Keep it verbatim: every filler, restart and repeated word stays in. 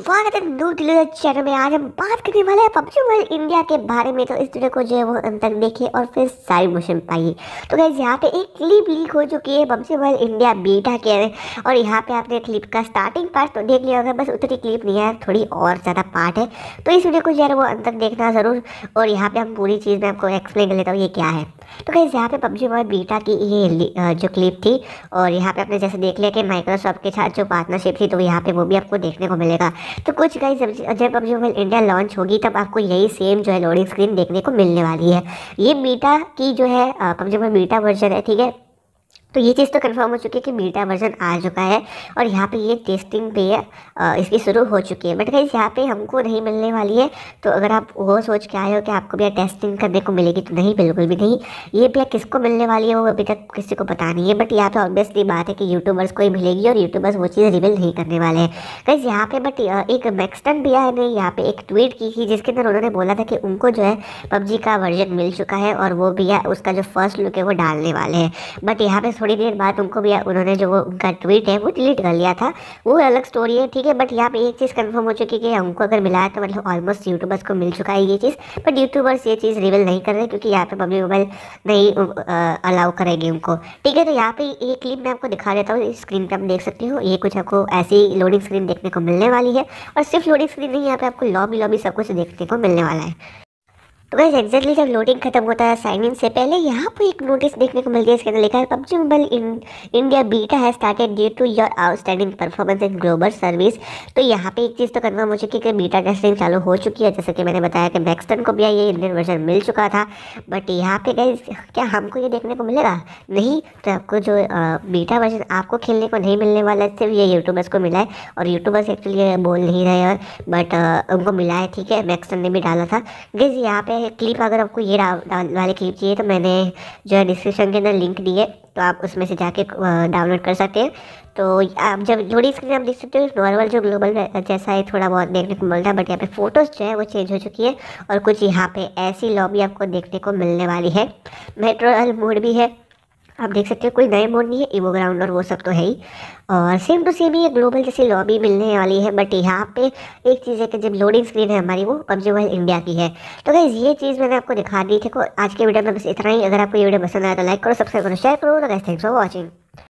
स्वागत है नूर tiller channel में। आज हम बात करने वाले हैं पबजी मोबाइल इंडिया के बारे में। तो इस वीडियो को जो है वो अंत तक देखिए और फिर सारी मोशन पाइए। तो गाइस यहाँ पे एक क्लिप लीक हो चुकी है पबजी मोबाइल इंडिया बीटा के में, और यहाँ पे आपने क्लिप का स्टार्टिंग पार्ट तो देख लिया होगा, बस उतनी क्लिप नहीं है, थोड़ी और ज़्यादा पार्ट है। तो इस वीडियो को जो है वो अंत तक देखना ज़रूर, और यहाँ पे हम पूरी चीज़ में आपको एक्सप्लेन कर लेता हूँ ये क्या है। तो गाइस यहाँ पे पबजी मोबाइल बीटा की ये जो क्लिप थी, और यहाँ पे आपने जैसे देख लिया कि माइक्रोसॉफ्ट के साथ जो पार्टनरशिप थी, तो यहाँ पे वो भी आपको देखने को मिलेगा। तो कुछ गाइस जब पबजी मोबाइल इंडिया लॉन्च होगी तब आपको यही सेम जो है लोडिंग स्क्रीन देखने को मिलने वाली है। ये बीटा की जो है पबजी मोबाइल बीटा वर्जन है, ठीक है। तो ये चीज़ तो कंफर्म हो चुकी है कि बीटा वर्जन आ चुका है, और यहाँ पे ये टेस्टिंग पे है, इसकी शुरू हो चुकी है। बट गाइस यहाँ पे हमको नहीं मिलने वाली है। तो अगर आप वो सोच के आए हो कि आपको भी टेस्टिंग करने को मिलेगी, तो नहीं, बिल्कुल भी नहीं। ये भी किसको मिलने वाली है वो अभी तक किसी को पता नहीं है। बट यहाँ पे ऑब्वियसली बात है कि यूट्यूबर्स को ही मिलेगी, और यूट्यूबर्स वो चीज़ रिवील नहीं करने वाले हैं गाइस यहाँ पे। बट एक मैक्सटन भैया ने यहाँ पे एक ट्वीट की थी, जिसके अंदर उन्होंने बोला था कि उनको जो है पबजी का वर्जन मिल चुका है, और वो भैया उसका जो फर्स्ट लुक है वो डालने वाले हैं। बट यहाँ पे थोड़ी देर बाद उनको भी उन्होंने जो वो उनका ट्वीट है वो डिलीट कर लिया था, वो अलग स्टोरी है, ठीक है। बट यहाँ पे एक चीज़ कंफर्म हो चुकी है कि हमको अगर मिला है तो मतलब ऑलमोस्ट यूट्यूबर्स को मिल चुका है ये चीज़। बट यूट्यूबर्स ये चीज़ रिवील नहीं कर रहे, क्योंकि यहाँ पे पबजी मोबाइल नहीं अलाउ करेगी उनको, ठीक है। तो यहाँ पे ये क्लिप मैं आपको दिखा देता हूँ, स्क्रीन पे आप देख सकते हो। ये कुछ आपको ऐसी लोडिंग स्क्रीन देखने को मिलने वाली है, और सिर्फ लोडिंग स्क्रीन नहीं, यहाँ पे आपको लॉबी लॉबी सब कुछ देखने को मिलने वाला है। तो गाइस एक्जैक्टली जब लोडिंग खत्म होता है साइन इन से पहले यहाँ पे एक नोटिस देखने को मिलती है। इसके अंदर लिखा है PUBG mobile in India beta है started due to your outstanding performance in global service. तो यहाँ पे एक चीज़ तो कन्फर्म हो चुकी है कि बीटा टेस्टिंग चालू हो चुकी है। जैसे कि मैंने बताया कि मैक्सटन को भी ये इंडियन वर्जन मिल चुका था। बट यहाँ पे गाइस क्या हमको ये देखने को मिलेगा? नहीं। तो आपको जो बीटा वर्जन आपको खेलने को नहीं मिलने वाला है, सिर्फ ये यूट्यूबर्स को मिला है, और यूट्यूबर्स एक्चुअली बोल नहीं रहे हैं, बट उनको मिला है, ठीक है। मैक्सटन ने भी डाला था गाइस यहाँ पे क्लिप। अगर आपको ये वाली क्लिप चाहिए तो मैंने जो है डिस्क्रिप्शन के अंदर लिंक दी है, तो आप उसमें से जाके डाउनलोड कर सकते हैं। तो आप जब लोडिंग स्क्रीन आप देख सकते हो, नॉर्मल जो ग्लोबल जैसा है थोड़ा बहुत देखने को मिलता है। बट यहाँ पे फोटोज़ जो है वो चेंज हो चुकी है, और कुछ यहाँ पे ऐसी लॉबी आपको देखने को मिलने वाली है। मेट्रो मोड भी है, आप देख सकते हो। कोई नए मोड नहीं है, इवो ग्राउंड और वो सब तो है ही, और सेम टू सेम ही ग्लोबल जैसी लॉबी मिलने वाली है। बट यहाँ पे एक चीज़ है कि जब लोडिंग स्क्रीन है हमारी वो पबजी मोबाइल इंडिया की है। तो गाइस ये चीज़ मैंने आपको दिखा दी थी। आज के वीडियो में बस इतना ही। अगर आपको ये वीडियो पसंद आया तो लाइक करो, सब्सक्राइब करो, शेयर करो। तो गाइस थैंक्स फॉर वॉचिंग।